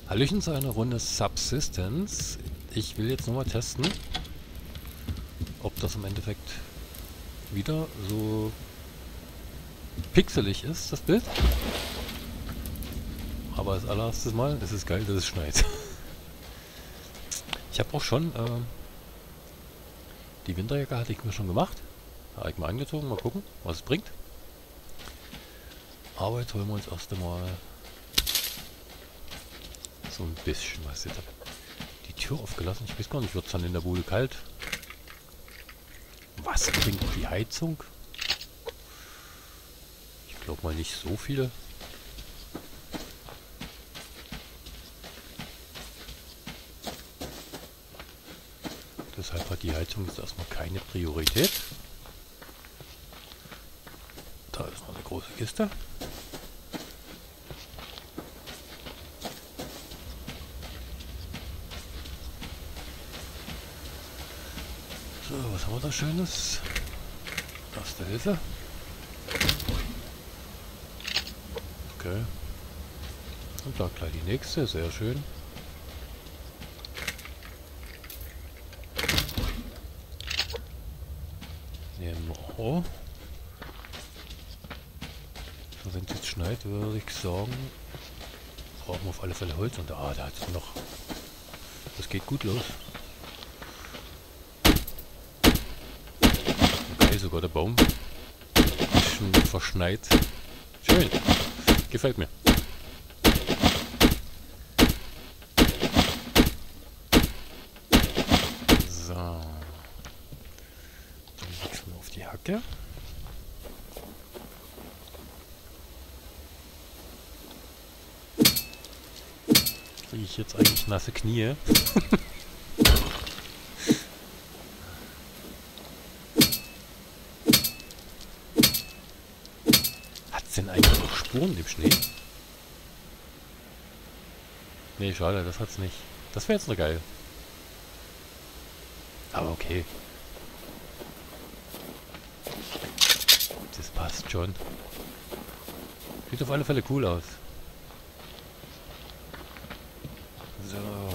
Hallöchen zu einer Runde Subsistence. Ich will jetzt nochmal testen, ob das im Endeffekt wieder so pixelig ist, das Bild. Aber als allererstes Mal, es ist geil, dass es schneit. Ich habe auch schon, die Winterjacke hatte ich mir schon gemacht. Habe ich mal angezogen, mal gucken, was es bringt. Aber jetzt holen wir uns erst einmal so ein bisschen was. Jetzt habe die Tür aufgelassen. Ich weiß gar nicht, wird es dann in der Bude kalt? Was bringt die Heizung? Ich glaube mal nicht so viel. Deshalb hat die Heizung jetzt erstmal keine Priorität. Da ist noch eine große Kiste. So, was haben wir da Schönes? Erste Hilfe. Okay. Und da gleich die nächste, sehr schön. Nehmen wir auch. So, wenn es jetzt schneit, würde ich sagen, brauchen wir auf alle Fälle Holz. Und da hat es noch. Das geht gut los. Okay, sogar der Baum ist schon verschneit. Schön. Gefällt mir. So. Dann wechseln wir auf die Hacke. Kriege ich jetzt eigentlich nasse Knie? Hat's denn eigentlich noch Spuren im Schnee? Nee, schade, das hat's nicht. Das wäre jetzt noch geil. Aber okay. Das passt schon. Sieht auf alle Fälle cool aus. So.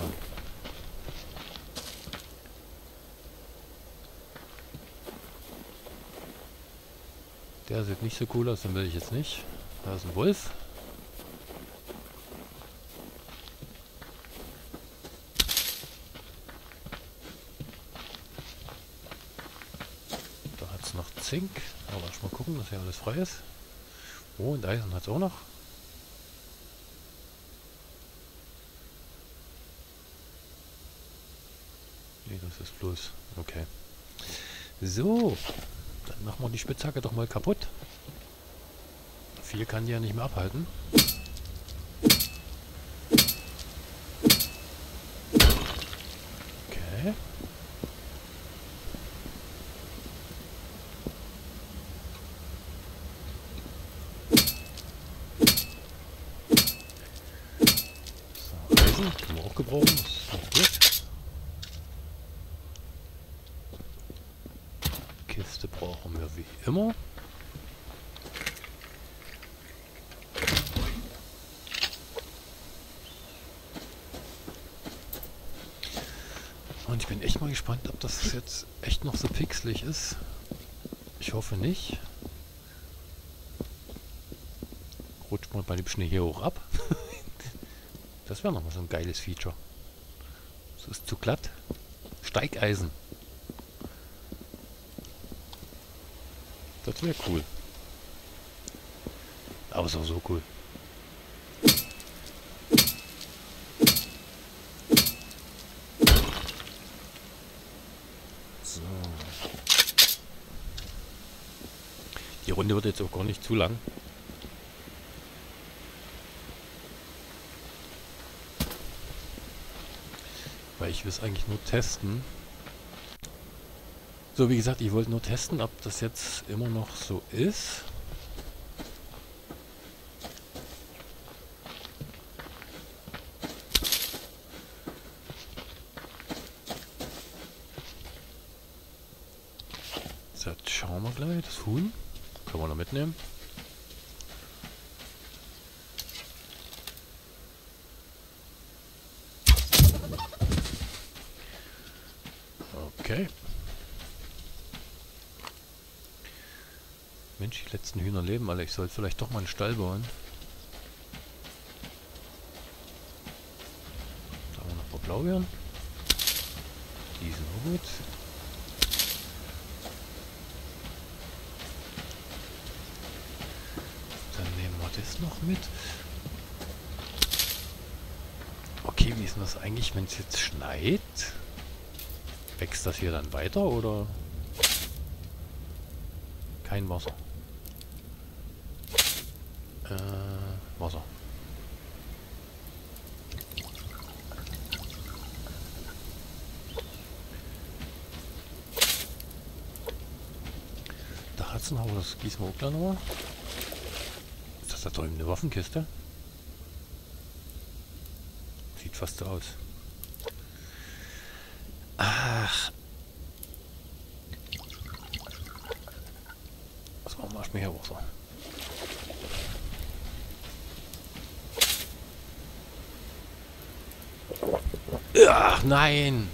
Der sieht nicht so cool aus, den will ich jetzt nicht. Da ist ein Wolf. Da hat es noch Zink. Aber erst mal gucken, dass hier alles frei ist. Oh, und Eisen hat es auch noch. Nee, das ist bloß. Okay. So. Dann machen wir die Spitzhacke doch mal kaputt. Viel kann die ja nicht mehr abhalten. Okay. So, Eisen können wir auch gebrauchen. Das ist gut. Kiste brauchen wir wie immer. Und ich bin echt mal gespannt, ob das jetzt echt noch so pixelig ist. Ich hoffe nicht. Rutscht mal bei dem Schnee hier hoch ab. Das wäre nochmal so ein geiles Feature. Es ist zu glatt. Steigeisen. Das wäre cool. Aber ist auch so cool. So. Die Runde wird jetzt auch gar nicht zu lang. Weil ich will es eigentlich nur testen. So, wie gesagt, ich wollte nur testen, ob das jetzt immer noch so ist. So, jetzt schauen wir gleich. Das Huhn können wir noch mitnehmen. Okay. Mensch, die letzten Hühner leben alle. Ich sollte vielleicht doch mal einen Stall bauen. Da haben wir noch ein paar Blaubeeren. Die sind auch gut. Dann nehmen wir das noch mit. Okay, wie ist denn das eigentlich, wenn es jetzt schneit? Wächst das hier dann weiter oder kein Wasser? Wasser. Da hat's noch, aber das gießen wir auch gleich nochmal. Ist das da drüben eine Waffenkiste? Sieht fast so aus. Ach. Was machen wir erstmal hier Wasser? Ach nein!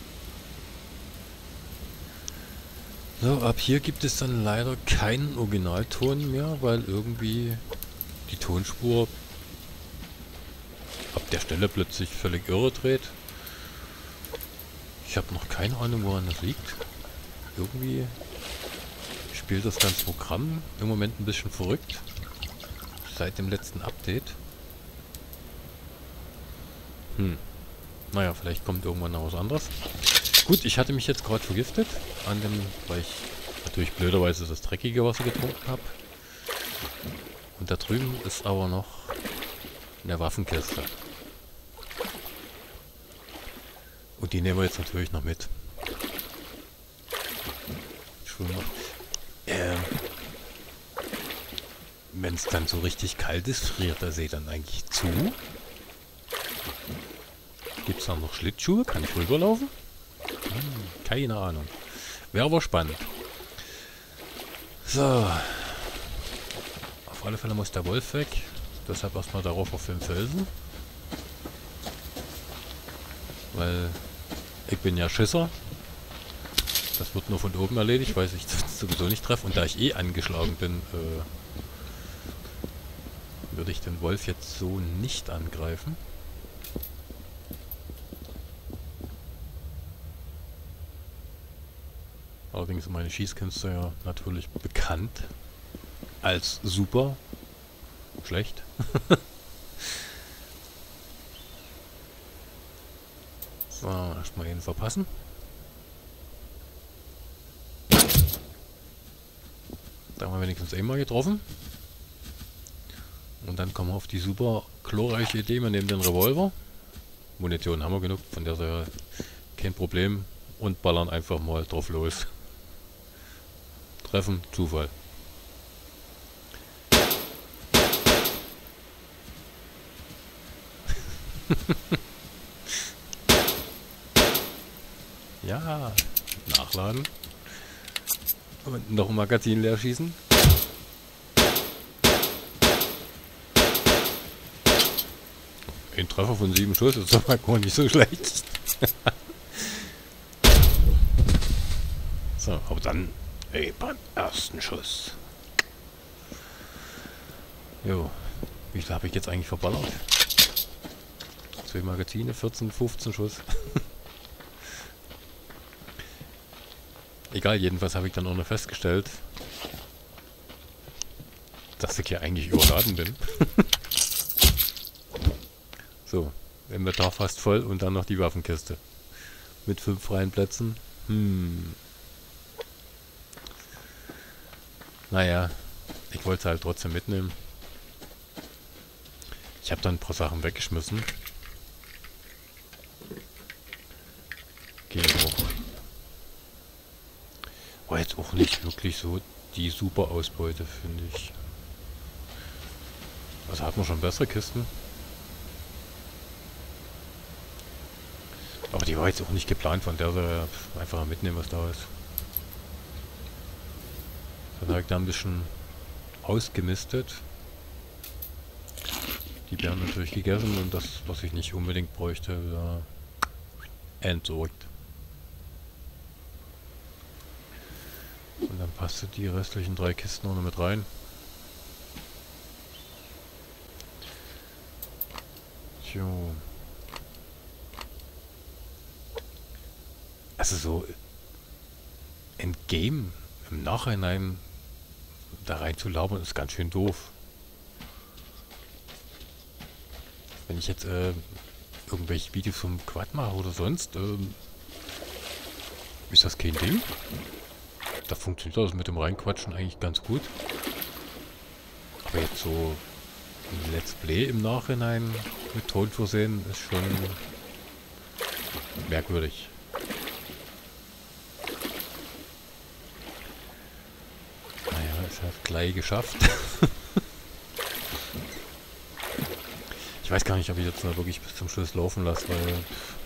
So, ab hier gibt es dann leider keinen Originalton mehr, weil irgendwie die Tonspur ab der Stelle plötzlich völlig irre dreht. Ich habe noch keine Ahnung, woran das liegt. Irgendwie spielt das ganze Programm im Moment ein bisschen verrückt. Seit dem letzten Update. Naja, vielleicht kommt irgendwann noch was anderes. Gut, ich hatte mich jetzt gerade vergiftet, weil ich natürlich blöderweise das dreckige Wasser getrunken habe. Und da drüben ist aber noch eine Waffenkiste. Und die nehmen wir jetzt natürlich noch mit. Wenn es dann so richtig kalt ist, friert der See dann eigentlich zu? Gibt es da noch Schlittschuhe? Kann ich rüberlaufen? Keine Ahnung. Wäre aber spannend. So. Auf alle Fälle muss der Wolf weg. Deshalb erstmal darauf auf den Felsen. Weil ich bin ja Schisser. Das wird nur von oben erledigt, weil ich das sowieso nicht treffe. Und da ich eh angeschlagen bin, würde ich den Wolf jetzt so nicht angreifen. Allerdings sind meine Schießkünste ja natürlich bekannt als super schlecht. So, erstmal ihn verpassen. Da haben wir wenigstens einmal getroffen. Und dann kommen wir auf die super glorreiche Idee, wir nehmen den Revolver. Munition haben wir genug, von der Seite kein Problem. Und ballern einfach mal drauf los. Treffen, Zufall. Ja, nachladen. Und noch ein Magazin leer schießen. Ein Treffer von 7 Schuss ist doch mal gar nicht so schlecht. So, aber dann beim ersten Schuss. Jo, wie viel habe ich jetzt eigentlich verballert? 2 Magazine, 14, 15 Schuss. Egal, jedenfalls habe ich dann auch noch festgestellt, dass ich hier eigentlich überladen bin. So, Inventar fast voll und dann noch die Waffenkiste. Mit 5 freien Plätzen. Naja, ich wollte es halt trotzdem mitnehmen. Ich habe dann ein paar Sachen weggeschmissen. Geht auch. War jetzt auch nicht wirklich so die super Ausbeute, finde ich. Also hat man schon bessere Kisten. Aber die war jetzt auch nicht geplant, von der Seite einfach mitnehmen, was da ist. Dann habe ich da ein bisschen ausgemistet. Die Beeren natürlich gegessen und das, was ich nicht unbedingt bräuchte, wieder entsorgt. Und dann passt du die restlichen 3 Kisten noch mit rein. Jo. Also so im Game im Nachhinein da rein zu labern ist ganz schön doof. Wenn ich jetzt irgendwelche Videos vom Quad mache oder sonst, ist das kein Ding. Da funktioniert das mit dem Reinquatschen eigentlich ganz gut. Aber jetzt so ein Let's Play im Nachhinein mit Ton versehen ist schon merkwürdig. Naja, ist halt gleich geschafft. Ich weiß gar nicht, ob ich jetzt mal wirklich bis zum Schluss laufen lasse, weil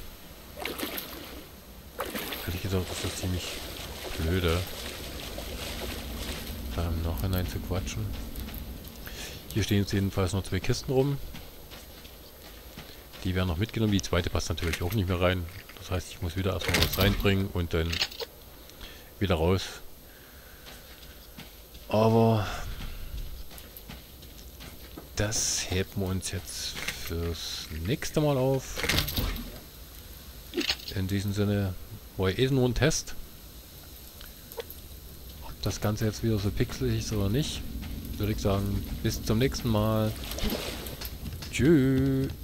ehrlich gesagt ist das ziemlich blöde, da im Nachhinein zu quatschen. Hier stehen jetzt jedenfalls noch 2 Kisten rum. Die werden noch mitgenommen. Die zweite passt natürlich auch nicht mehr rein. Das heißt, ich muss wieder erstmal was reinbringen und dann wieder raus. Aber das heben wir uns jetzt fürs nächste Mal auf. In diesem Sinne war eh nur ein Test. Ob das Ganze jetzt wieder so pixelig ist oder nicht, würde ich sagen, bis zum nächsten Mal. Tschüss.